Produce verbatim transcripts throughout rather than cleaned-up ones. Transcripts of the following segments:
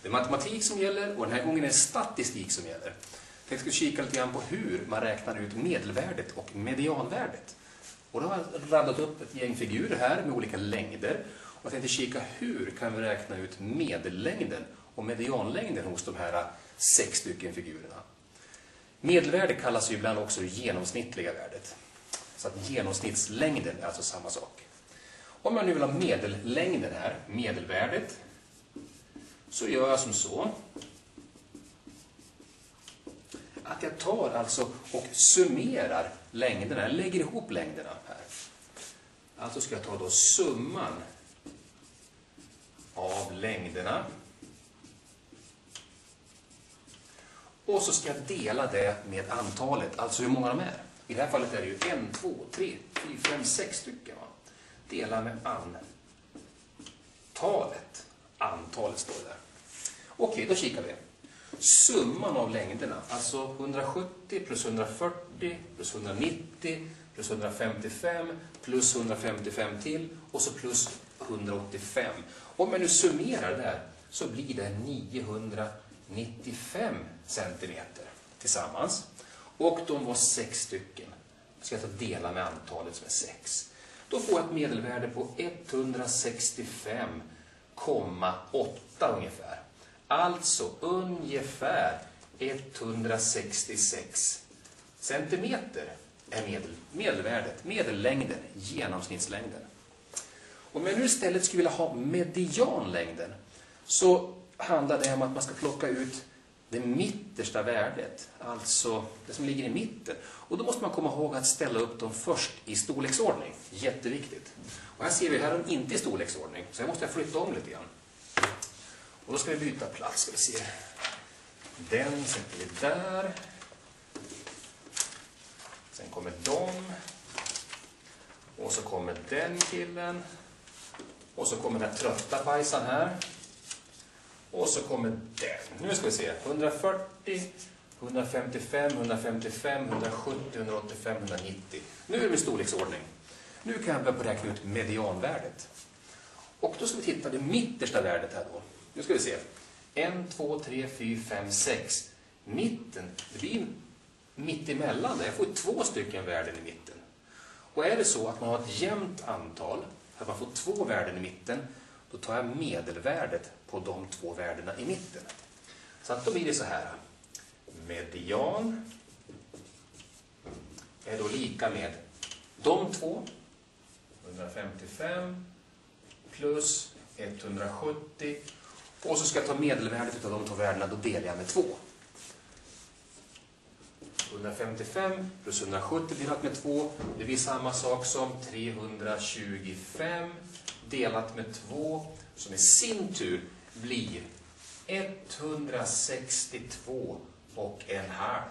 Det är matematik som gäller och den här gången är det statistik som gäller. Jag ska kika lite grann på hur man räknar ut medelvärdet och medianvärdet. Och då har jag radat upp ett gäng figurer här med olika längder. Och jag tänkte kika hur kan vi räkna ut medellängden och medianlängden hos de här sex stycken figurerna. Medelvärdet kallas ju ibland också det genomsnittliga värdet. Så att genomsnittslängden är alltså samma sak. Om jag nu vill ha medellängden här, medelvärdet, så gör jag som så att jag tar alltså och summerar längderna, jag lägger ihop längderna här. Alltså ska jag ta då summan av längderna. Och så ska jag dela det med antalet, alltså hur många de är. I det här fallet är det ju en, två, tre, fyra, fem, sex stycken. Va? Dela med antalet. Antalet står där. Okej, då kikar vi. Summan av längderna, alltså hundrasjuttio plus hundrafyrtio plus hundranittio plus hundrafemtiofem plus hundrafemtiofem till och så plus hundraåttiofem. Om jag nu summerar det där så blir det niohundranittiofem centimeter tillsammans. Och de var sex stycken. Jag ska ta dela med antalet som är sex. Då får jag ett medelvärde på etthundrasextiofem komma åtta ungefär. Alltså ungefär etthundrasextiosex centimeter är medel, medelvärdet, medellängden, genomsnittslängden. Om jag nu istället skulle vilja ha medianlängden så handlar det om att man ska plocka ut det mittersta värdet, alltså det som ligger i mitten. Och då måste man komma ihåg att ställa upp dem först i storleksordning. Jätteviktigt. Och här ser vi här de inte i storleksordning, så jag måste flytta om lite grann. Och då ska vi byta plats, ska vi se. Den sätter vi där. Sen kommer de. Och så kommer den killen. Och så kommer den här trötta pajsan här. Och så kommer den. Nu ska vi se. hundrafyrtio, hundrafemtiofem, hundrafemtiofem, hundrasjuttio, hundraåttiofem, hundranittio. Nu är det i storleksordning. Nu kan jag börja räkna ut medianvärdet. Och då ska vi titta det mittersta värdet här då. Nu ska vi se. ett, två, tre, fyra, fem, sex. Mitten, det blir mitt emellan där. Jag får två stycken värden i mitten. Och är det så att man har ett jämnt antal, att man får två värden i mitten, då tar jag medelvärdet på de två värdena i mitten. Så att då blir det så här. Median är då lika med de två. hundrafemtiofem plus etthundrasjuttio. Och så ska jag ta medelvärdet av de två värdena, då delar jag med två. hundrafemtiofem plus hundrasjuttio delat med två, det blir samma sak som trehundratjugofem delat med två, som i sin tur blir etthundrasextiotvå och en halv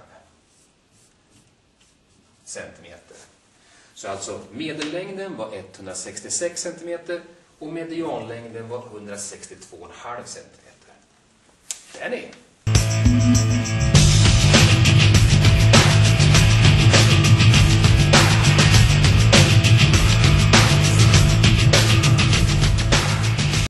centimeter. Så alltså medellängden var etthundrasextiosex centimeter och medianlängden var hundrasextiotvå och en halv centimeter. Den är